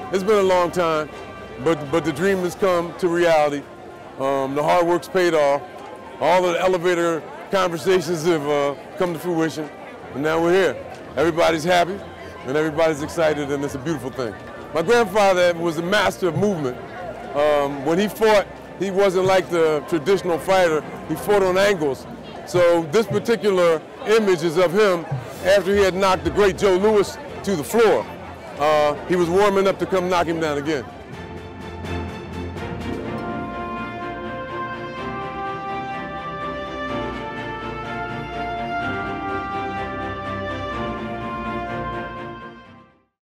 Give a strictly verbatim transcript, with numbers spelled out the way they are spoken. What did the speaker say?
it's been a long time, but, but the dream has come to reality. Um, the hard work's paid off. All of the elevator conversations have uh, come to fruition, and now we're here. Everybody's happy, and everybody's excited, and it's a beautiful thing. My grandfather was a master of movement. Um, when he fought, he wasn't like the traditional fighter. He fought on angles. So this particular image is of him after he had knocked the great Joe Louis to the floor. Uh, he was warming up to come knock him down again.